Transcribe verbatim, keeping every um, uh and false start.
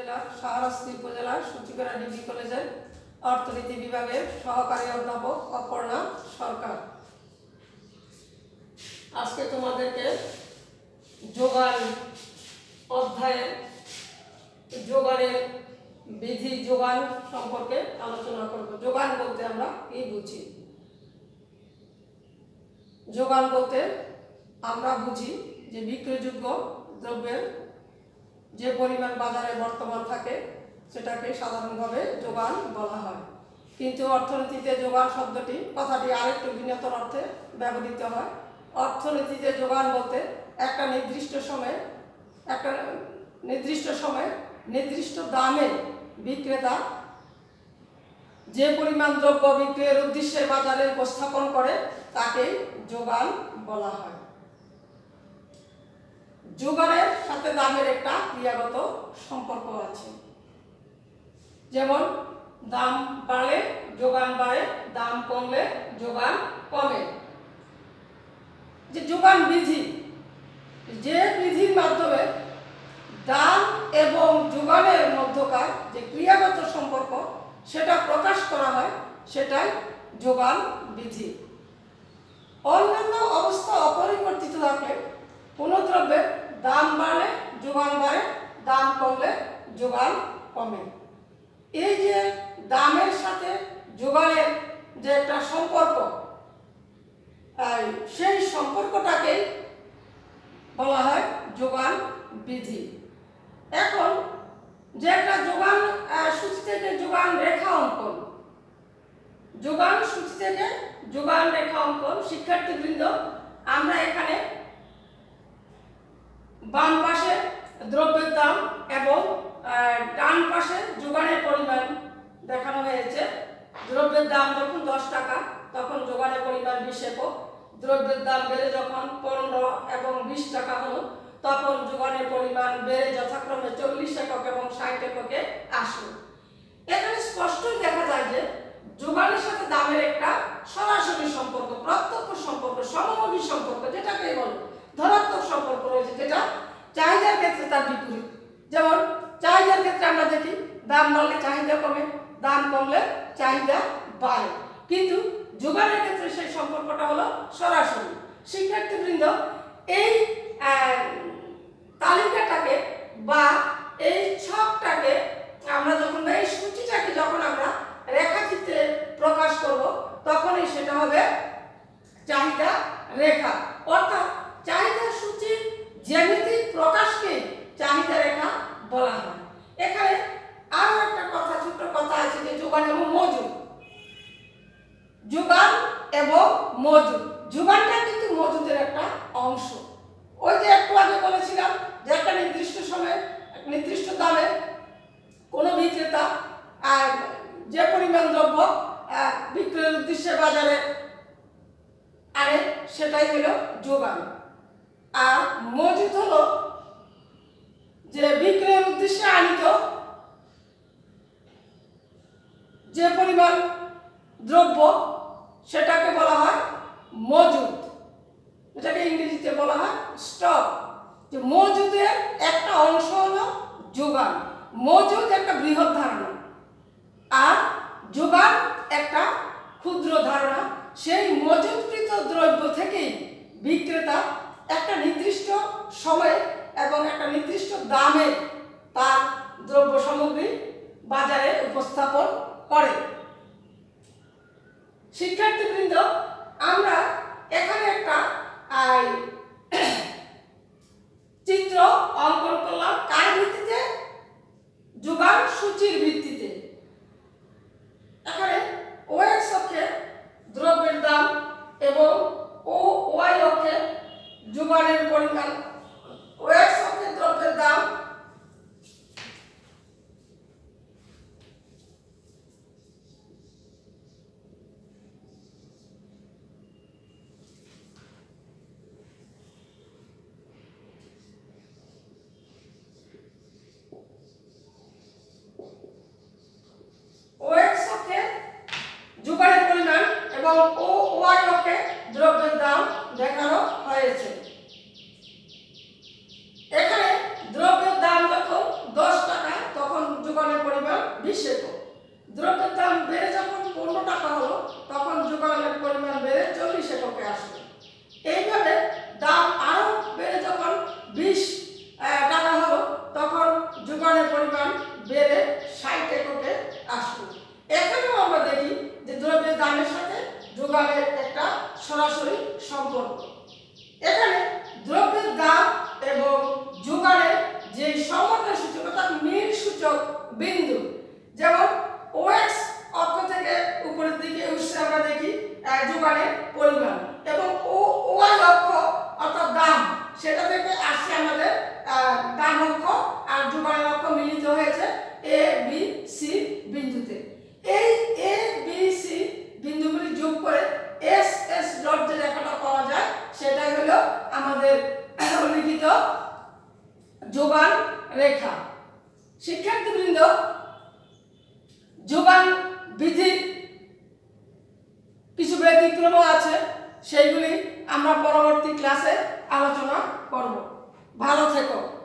জেলার শাহরাস্তি উপজেলার সূচিপাড়া ডিগ্রি কলেজের অর্থনীতি বিভাগের সহকারী অধ্যাপক অপর্ণা সরকার। আজকে তোমাদেরকে যোগান অধ্যায়ের যোগানের বিধি যোগান সম্পর্কে আলোচনা করব। যোগান বলতে আমরা কি বুঝি? যোগান বলতে আমরা বুঝি যে বিক্রয়যোগ্য দ্রব্যের যে পরিমাণ বাজারে বর্তমান থাকে সেটাকে সাধারণভাবে যোগান বলা হয়। কিন্তু অর্থনীতিতে যোগান শব্দটি কথাটি আরেকটু ভিন্নতর অর্থে ব্যবহৃত হয়। অর্থনীতিতে যোগান বলতে একটা নির্দিষ্ট সময়ে একটা নির্দিষ্ট সময়ে নির্দিষ্ট দামে বিক্রেতা যে পরিমাণ দ্রব্য বিক্রয়ের উদ্দেশ্যে বাজারে উপস্থাপন করে তাকে যোগান বলা হয়। যোগানের সাথে দামের একটা ক্রিয়াগত সম্পর্ক আছে। যেমন দাম বাড়লে যোগান বাড়ে, দাম কমলে যোগান কমে। যে যোগান বিধি, যে বিধির মাধ্যমে দাম এবং যোগানের মধ্যকার যে ক্রিয়াগত সম্পর্ক সেটা প্রকাশ করা হয় সেটাই যোগান বিধি। অন্যান্য অবস্থা অপরিবর্তিত থাকলে কোনো দ্রব্যের দাম বাড়লে যোগান বাড়ে, দাম কমলে যোগান কমে। এই যে দামের সাথে যোগানের যে একটা সম্পর্ক, সেই সম্পর্কটাকে বলা হয় যোগান বিধি। এখন যে একটা যোগান সূচি থেকে যোগান রেখা অঙ্কন, যোগান সূচি থেকে যোগান রেখা অঙ্কন, শিক্ষার্থীবৃন্দ আমরা এখানে বাম পাশে দ্রব্যের দাম এবং ডান পাশে যোগানের পরিমাণ দেখানো হয়েছে। দ্রব্যের দাম যখন দশ টাকা তখন যোগানের পরিমাণ বিশ একক, দ্রব্যের দাম বেড়ে যখন পনেরো এবং বিশ টাকা হলো তখন যোগানের পরিমাণ বেড়ে যথাক্রমে চল্লিশ একক এবং ষাট এককে আসলো। এখানে স্পষ্টই দেখা যায় যে যোগানের সাথে দামের একটা সরাসরি সম্পর্ক, প্রত্যক্ষ সম্পর্ক, সমমুখী সম্পর্ক, যেটাকে বলে ধনাত্মক সম্পর্ক রয়েছে, যেটা চাহিদার ক্ষেত্রে তার বিপরীত। যেমন চাহিদার ক্ষেত্রে আমরা দেখি দাম বাড়লে চাহিদা কমে, দাম কমলে চাহিদা বাড়ে, কিন্তু যোগানের ক্ষেত্রে সেই সম্পর্কটা হলো সরাসরি। শিক্ষার্থীবৃন্দ এই তালিকাটাকে বা এই ছকটাকে আমরা যখন এই সূচিটাকে যখন আমরা রেখাচিত্রে প্রকাশ করব তখনই সেটা হবে চাহিদা রেখা। অর্থাৎ চাহিদা সূচির জ্যামিতিক প্রকাশকে চাহিদা রেখা বলা হয়। এখানে আরো একটা কথা, ছোট্ট কথা আছে যে যোগান এবং মজুদ। যোগান এবং মজুদ, যোগানটা কিন্তু মজুদের একটা অংশ। ওই যে একটু আগে বলেছিলাম যে একটা নির্দিষ্ট সময়ে নির্দিষ্ট দামে কোনো বিক্রেতা যে পরিমাণ দ্রব্য বিক্রয়ের উদ্দেশ্যে বাজারে আনে সেটাই হলো যোগান। আর মজুদ হলো যে বিক্রয়ের উদ্দেশ্যে আনিত যে পরিমাণ দ্রব্য সেটাকে বলা হয় মজুদ, যেটাকে ইংরেজিতে বলা হয় স্টক। যে মজুদের একটা অংশ হলো যোগান। মজুদ একটা বৃহৎ ধারণা আর যোগান একটা ক্ষুদ্র ধারণা। সেই মজুদকৃত দ্রব্য থেকেই বিক্রেতা একটা নির্দিষ্ট সময়ে এবং একটা নির্দিষ্ট দামে তার দ্রব্য সামগ্রী বাজারে উপস্থাপন করে। শিক্ষার্থীবৃন্দ আমরা এখানে একটা চিত্র অঙ্কন করলাম। কার ভিত্তিতে? যোগান সূচির ভিত্তিতে। এখানে ও এক্স অক্ষে দ্রব্যের দাম এবং ও ওয়াই অক্ষে যোগানের পরিমাণ। ও এক্স অক্ষে দ্রব্যের দাম বিশ একক। দ্রব্যের দাম বেড়ে যখন পনেরো টাকা হলো তখন যোগানের পরিমাণ বেড়ে চল্লিশ এককে আসলো। এইভাবে দাম আরও বেড়ে যখন বিশ টাকা হলো তখন যোগানের পরিমাণ বেড়ে ষাট এককে আসলো। এখানেও আমরা দেখি যে দ্রব্যের দামের সাথে যোগানের একটা সরাসরি সম্পর্ক। এখানে দ্রব্যের দাম এবং যোগানের যে সমন্বয় সূচক অর্থাৎ মিল সূচক বিন্দু, যেমন ওএক্স অক্ষ থেকে উপরের দিকে উঠছে আমরা দেখি যোগানের পরিমাণ, এবং ও ওয়াই অক্ষ অর্থাৎ দাম সেটা থেকে আসছে আমাদের দাম অক্ষ, আর যোগানের অক্ষ মিলিত হয়েছে এ বি সি বিন্দুতে। এই এ বি সি বিন্দুগুলি যোগ করে এস এস ডট যে রেখাটা পাওয়া যায় সেটাই হলো আমাদের লিখিত যোগান রেখা। শিক্ষার্থীবৃন্দ, যোগান বিধির কিছু ব্যতিক্রম আছে, সেইগুলি আমরা পরবর্তী ক্লাসে আলোচনা করব। ভালো থেকো।